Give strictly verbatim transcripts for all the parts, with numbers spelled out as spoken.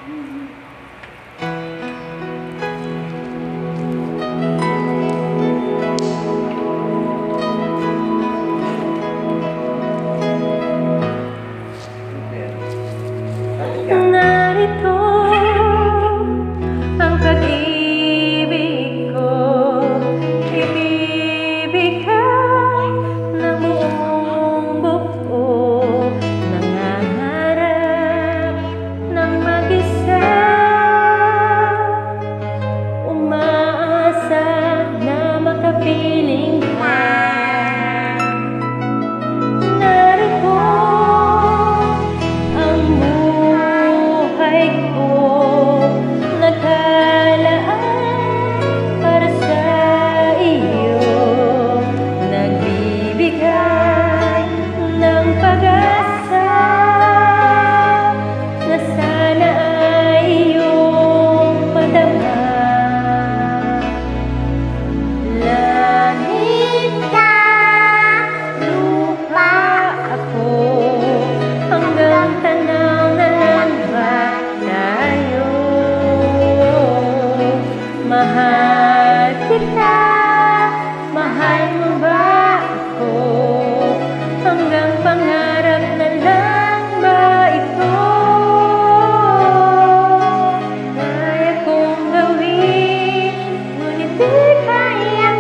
Narito ang pag-ibig ko, ibibigay ng buong buo, nangangarap ng mag-isa, umaasa na makapiling ka. Narito ang buhay ko, nakalaan para sa iyo, nagbibigay ng pag-asa na sana ay iyong madama. Langit ka, lupa ako, hanggang tanaw na lang ba tayo? Mahal kita, mahal mo ba ako? Hanggang pangarap na lang ba ito? Kaya kong gawin, ngunit di kayang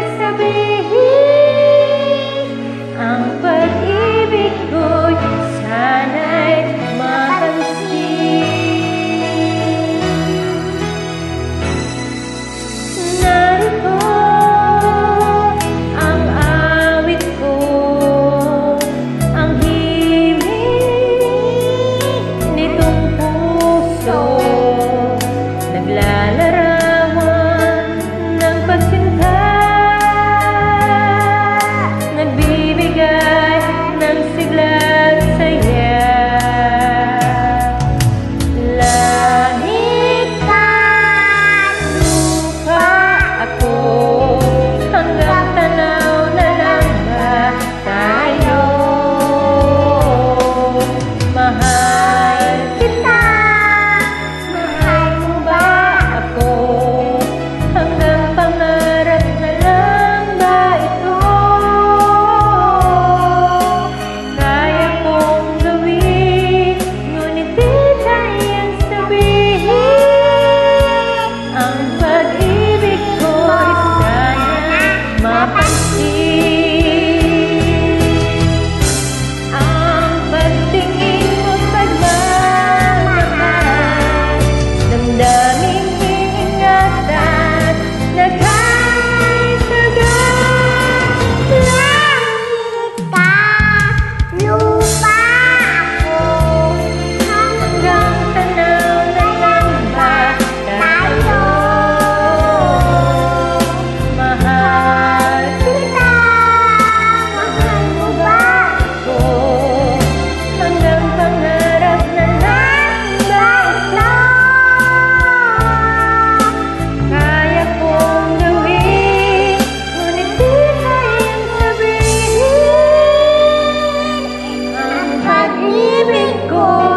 sabihin. Ang pag-ibig ko'y sana'y mapansin. Narito ang awit ko, ang himig nitong puso, naglalarawan ng pagsinta, nagbibigay ng sigla't saya. Langit ka, lupa ako, hanggang tanaw na lang ba tayo? Mahal kita, mahal mo ba ako? Hanggang pangarap na lang ba ito? Kaya kong gawin, ngunit di kayang sabihin. Ang pag-ibig ko'y sana mapansin. Ang pagtingin mo't pagmamahal, damdaming ingatan na kahit agad. Langit ka, lupa ako, hanggang tanaw na lang ba tayo? Mahal kita, mahal mo ba ako? Hanggang pangarap na lang ba ito? Kaya kong gawin, ngunit di kayang sabihin. Ang pag-ibig ko